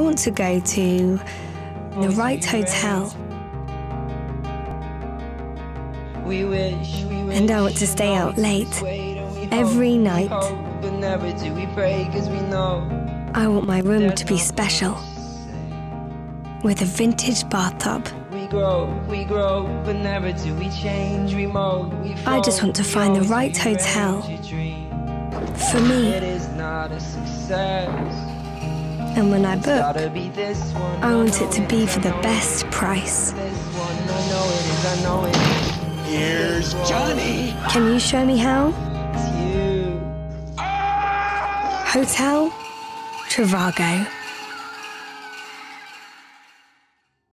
want to go to the right hotel. And I want to stay out late, every night. I want my room to be special, with a vintage bathtub. I just want to find the right hotel for me. And when I book, I want it to be for the best price. Here's Johnny! Can you show me how? Hotel Trivago.